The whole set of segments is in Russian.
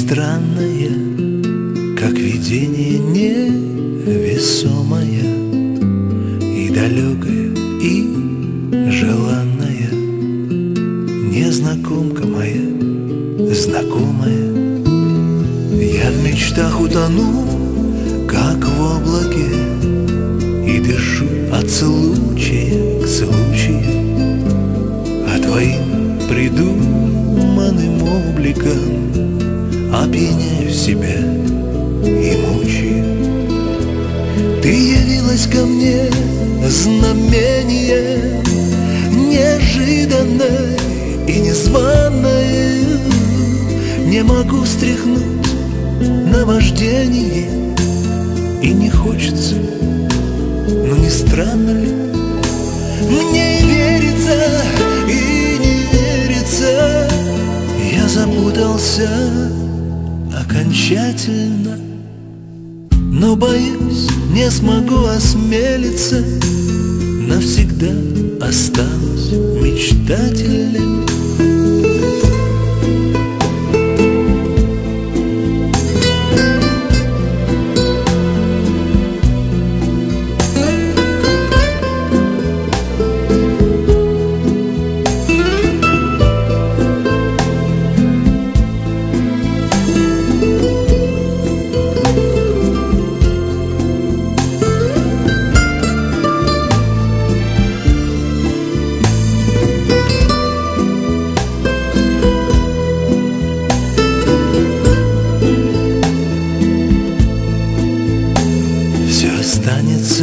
странное, как видение невесомое, и далекое, и желанное, незнакомка моя, знакомая. Я в мечтах утону, как в облаке, и дышу от случая к случаю, а твоим придуманным обликом опьяняю себя и мучаю. Ты явилась ко мне, знамение неожиданное и незваное. Не могу стряхнуть наваждение, и не хочется, но не странно ли? Мне и верится, и не верится. Я запутался окончательно, но боюсь, не смогу осмелиться. Навсегда останусь мечтателем. Останется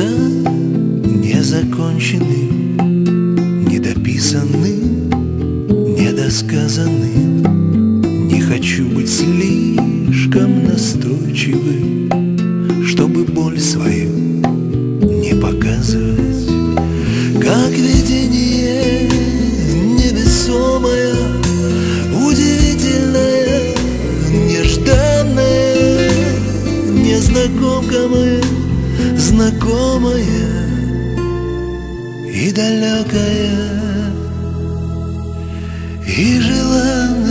незаконченным, недописанным, недосказанным. Не хочу быть слишком настойчивым, чтобы боль свою не показывать. Как видение невесомое, удивительное, нежданное, незнакомка моя, знакомая и далекая, и желанная.